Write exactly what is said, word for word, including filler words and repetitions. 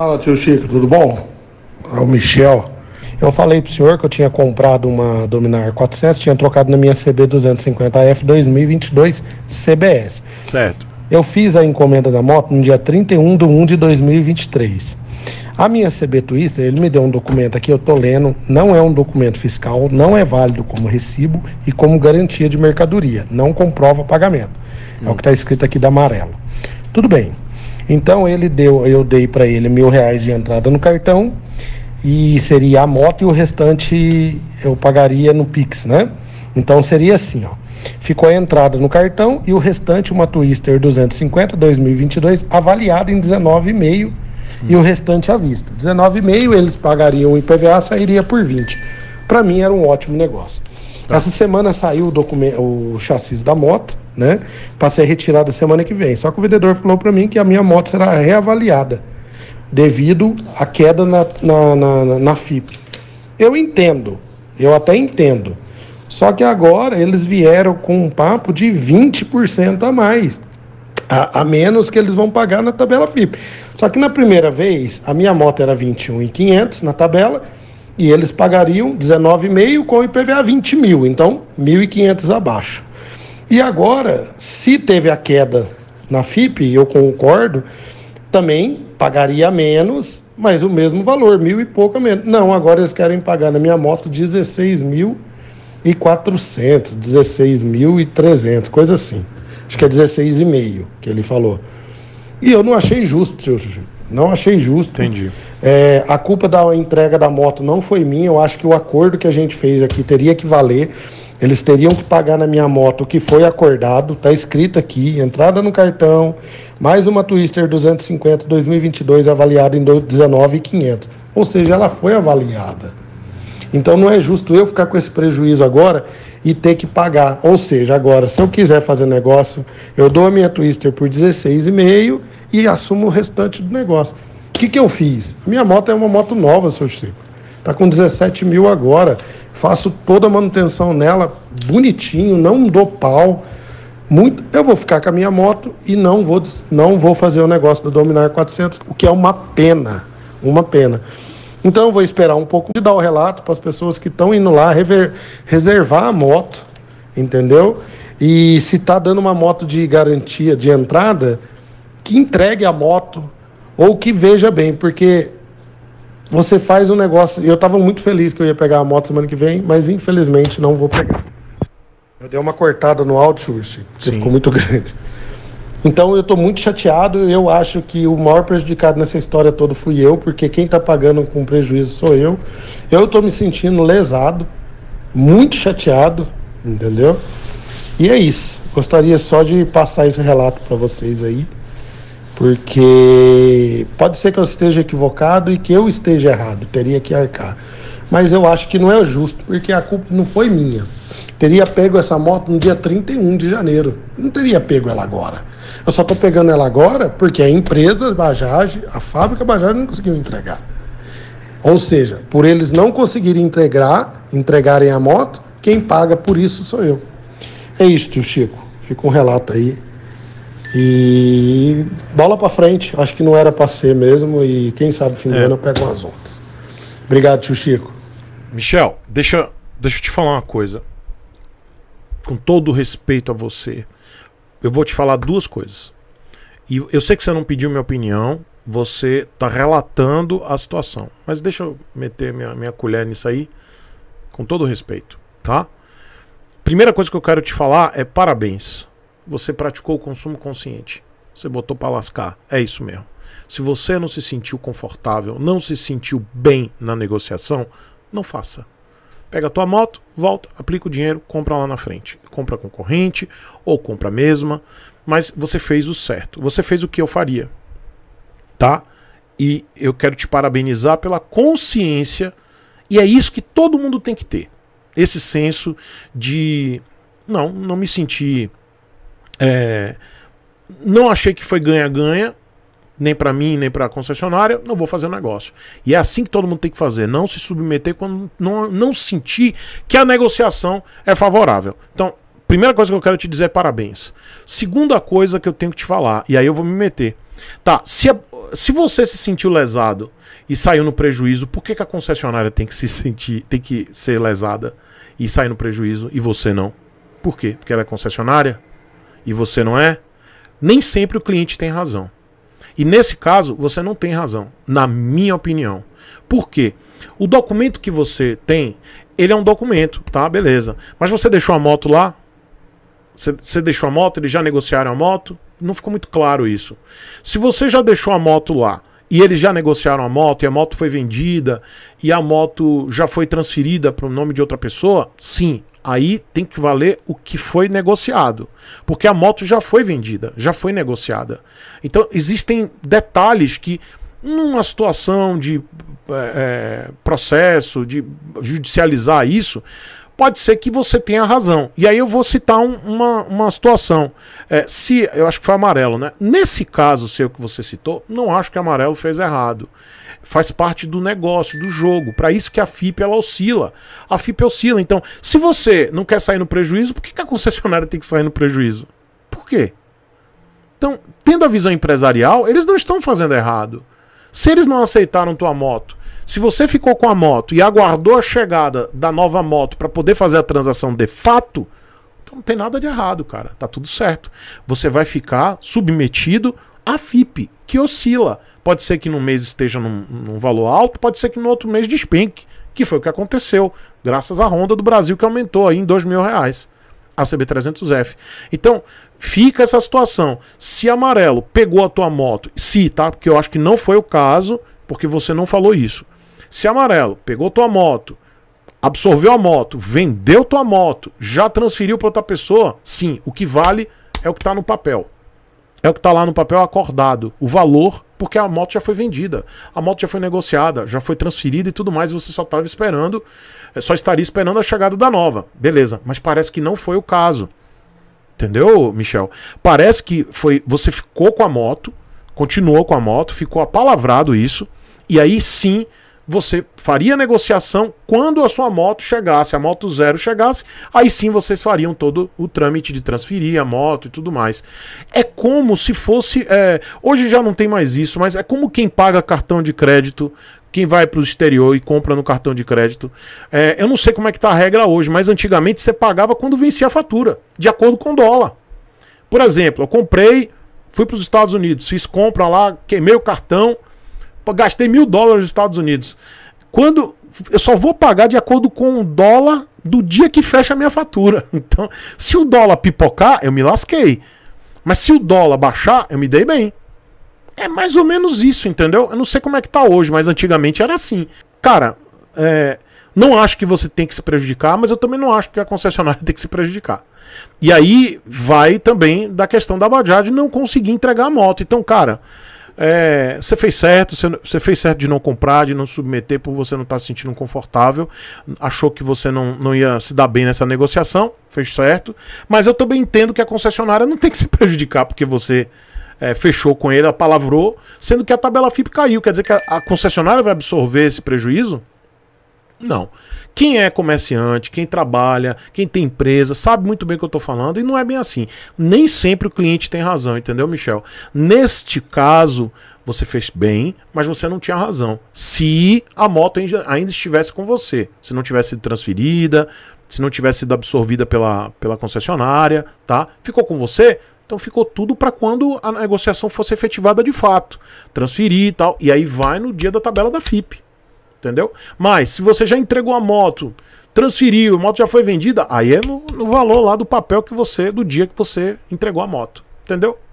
Fala, tio Chico, tudo bom? É o Michel. Eu falei pro senhor que eu tinha comprado uma Dominar quatrocentos, tinha trocado na minha C B duzentos e cinquenta F dois mil e vinte e dois C B S. Certo. Eu fiz a encomenda da moto no dia trinta e um de um de dois mil e vinte e três. A minha C B Twister, ele me deu um documento aqui, eu tô lendo, não é um documento fiscal, não é válido como recibo e como garantia de mercadoria, não comprova pagamento. Hum. É o que está escrito aqui da amarelo. Tudo bem. Então ele deu, eu dei para ele mil reais de entrada no cartão e seria a moto e o restante eu pagaria no Pix, né? Então seria assim, ó. Ficou a entrada no cartão e o restante uma Twister duzentos e cinquenta dois mil e vinte e dois avaliada em dezenove vírgula cinco hum. e o restante à vista. dezenove vírgula cinco eles pagariam o I P V A, sairia por vinte. Para mim era um ótimo negócio. Tá. Essa semana saiu o documento, o chassi da moto, né? Para ser retirado semana que vem. Só que o vendedor falou para mim que a minha moto será reavaliada devido à queda na, na, na, na F I P. Eu entendo, eu até entendo. Só que agora eles vieram com um papo de vinte por cento a mais, a, a menos que eles vão pagar na tabela F I P. Só que na primeira vez, a minha moto era vinte e um mil e quinhentos na tabela, e eles pagariam dezenove vírgula cinco com o I P V A vinte mil, então mil e quinhentos abaixo. E agora, se teve a queda na F I P, eu concordo, também pagaria menos, mas o mesmo valor, mil e pouco a menos. Não, agora eles querem pagar na minha moto dezesseis mil e quatrocentos, dezesseis mil e trezentos, coisa assim. Acho que é dezesseis e meio que ele falou. E eu não achei justo, senhor Chico. Não achei justo. Entendi. É, a culpa da entrega da moto não foi minha. Eu acho que o acordo que a gente fez aqui teria que valer. Eles teriam que pagar na minha moto o que foi acordado. Está escrito aqui, entrada no cartão, mais uma Twister duzentos e cinquenta dois mil e vinte e dois avaliada em dezenove mil e quinhentos. Ou seja, ela foi avaliada. Então não é justo eu ficar com esse prejuízo agora e ter que pagar. Ou seja, agora, se eu quiser fazer negócio, eu dou a minha Twister por dezesseis vírgula cinco e assumo o restante do negócio. O que, que eu fiz? A minha moto é uma moto nova, seu Chico. Está com dezessete mil agora. Faço toda a manutenção nela bonitinho, não dou pau. Muito. Eu vou ficar com a minha moto e não vou, não vou fazer o negócio da Dominar quatrocentos, o que é uma pena. Uma pena. Então eu vou esperar um pouco de dar o relato para as pessoas que estão indo lá rever, reservar a moto, entendeu? E se está dando uma moto de garantia de entrada, que entregue a moto ou que veja bem, porque você faz um negócio... Eu estava muito feliz que eu ia pegar a moto semana que vem, mas infelizmente não vou pegar. Eu dei uma cortada no outsourcing, que ficou muito grande. Então eu estou muito chateado, eu acho que o maior prejudicado nessa história toda fui eu, porque quem está pagando com prejuízo sou eu. Eu estou me sentindo lesado, muito chateado, entendeu? E é isso, gostaria só de passar esse relato para vocês aí, porque pode ser que eu esteja equivocado e que eu esteja errado, teria que arcar. Mas eu acho que não é justo, porque a culpa não foi minha. Teria pego essa moto no dia trinta e um de janeiro. Não teria pego ela agora. Eu só estou pegando ela agora porque a empresa Bajaj, a fábrica Bajaj não conseguiu entregar. Ou seja, por eles não conseguirem entregar, entregarem a moto, quem paga por isso sou eu. É isso, tio Chico. Fica um relato aí. E bola para frente. Acho que não era para ser mesmo. E quem sabe fim do ano eu pego umas outras. Obrigado, tio Chico. Michel, deixa, deixa eu te falar uma coisa. Com todo o respeito a você, eu vou te falar duas coisas. E eu sei que você não pediu minha opinião, você está relatando a situação. Mas deixa eu meter minha, minha colher nisso aí, com todo o respeito, tá? Primeira coisa que eu quero te falar é parabéns. Você praticou o consumo consciente. Você botou para lascar. É isso mesmo. Se você não se sentiu confortável, não se sentiu bem na negociação, não faça. Pega a tua moto, volta, aplica o dinheiro, compra lá na frente. Compra concorrente ou compra a mesma, mas você fez o certo. Você fez o que eu faria, tá? E eu quero te parabenizar pela consciência, e é isso que todo mundo tem que ter. Esse senso de... Não, não me senti... É, não achei que foi ganha-ganha, nem para mim, nem para a concessionária, não vou fazer negócio. E é assim que todo mundo tem que fazer, não se submeter quando não, não sentir que a negociação é favorável. Então, primeira coisa que eu quero te dizer é parabéns. Segunda coisa que eu tenho que te falar, e aí eu vou me meter. Tá, se, a, se você se sentiu lesado e saiu no prejuízo, por que, que a concessionária tem que se sentir, tem que ser lesada e sair no prejuízo e você não? Por quê? Porque ela é concessionária e você não é? Nem sempre o cliente tem razão. E nesse caso, você não tem razão, na minha opinião. Por quê? O documento que você tem, ele é um documento, tá? Beleza. Mas você deixou a moto lá? Você, você deixou a moto? Eles já negociaram a moto? Não ficou muito claro isso. Se você já deixou a moto lá e eles já negociaram a moto e a moto foi vendida e a moto já foi transferida para o nome de outra pessoa, sim, aí tem que valer o que foi negociado. Porque a moto já foi vendida, já foi negociada. Então existem detalhes que, numa situação de é, processo, de judicializar isso, pode ser que você tenha razão. E aí eu vou citar um, uma, uma situação. É, se, eu acho que foi amarelo, né? Nesse caso seu que você citou, não acho que amarelo fez errado. Faz parte do negócio, do jogo. Para isso que a F I P ela oscila. A F I P oscila. Então, se você não quer sair no prejuízo, por que, que a concessionária tem que sair no prejuízo? Por quê? Então, tendo a visão empresarial, eles não estão fazendo errado. Se eles não aceitaram tua moto, se você ficou com a moto e aguardou a chegada da nova moto para poder fazer a transação de fato, então não tem nada de errado, cara. Tá tudo certo. Você vai ficar submetido à F I P, que oscila. Pode ser que num mês esteja num, num valor alto, pode ser que no outro mês despenque, que foi o que aconteceu, graças à Honda do Brasil, que aumentou aí em dois mil reais, a C B trezentos F. Então, fica essa situação. Se amarelo pegou a tua moto, se, tá? Porque eu acho que não foi o caso, porque você não falou isso. Se amarelo pegou tua moto, absorveu a moto, vendeu tua moto, já transferiu para outra pessoa, sim, o que vale é o que está no papel. É o que está lá no papel acordado. O valor, porque a moto já foi vendida. A moto já foi negociada, já foi transferida e tudo mais, e você só estava esperando, só estaria esperando a chegada da nova. Beleza, mas parece que não foi o caso. Entendeu, Michel? Parece que foi, você ficou com a moto, continuou com a moto, ficou apalavrado isso, e aí sim você faria a negociação quando a sua moto chegasse, a moto zero chegasse, aí sim vocês fariam todo o trâmite de transferir a moto e tudo mais. É como se fosse... É, hoje já não tem mais isso, mas é como quem paga cartão de crédito, quem vai para o exterior e compra no cartão de crédito. É, eu não sei como é que tá a regra hoje, mas antigamente você pagava quando vencia a fatura, de acordo com o dólar. Por exemplo, eu comprei, fui para os Estados Unidos, fiz compra lá, queimei o cartão, gastei mil dólares nos Estados Unidos. Quando eu só vou pagar de acordo com o dólar do dia que fecha a minha fatura. Então, se o dólar pipocar, eu me lasquei. Mas se o dólar baixar, eu me dei bem. É mais ou menos isso, entendeu? Eu não sei como é que tá hoje, mas antigamente era assim. Cara, é, não acho que você tem que se prejudicar, mas eu também não acho que a concessionária tem que se prejudicar. E aí vai também da questão da Bajaj não conseguir entregar a moto. Então, cara... É, você fez certo, você, você fez certo de não comprar, de não submeter por você não estar se sentindo confortável, achou que você não, não ia se dar bem nessa negociação, fez certo, mas eu também entendo que a concessionária não tem que se prejudicar porque você é, fechou com ele, apalavrou, sendo que a tabela F I P caiu, quer dizer que a, a concessionária vai absorver esse prejuízo? Não. Quem é comerciante, quem trabalha, quem tem empresa, sabe muito bem o que eu estou falando e não é bem assim. Nem sempre o cliente tem razão, entendeu, Michel? Neste caso, você fez bem, mas você não tinha razão. Se a moto ainda estivesse com você, se não tivesse sido transferida, se não tivesse sido absorvida pela, pela concessionária, tá? Ficou com você? Então ficou tudo para quando a negociação fosse efetivada de fato. Transferir e tal. E aí vai no dia da tabela da F I P. Entendeu? Mas se você já entregou a moto, transferiu, a moto já foi vendida, aí é no, no valor lá do papel que você, do dia que você entregou a moto. Entendeu?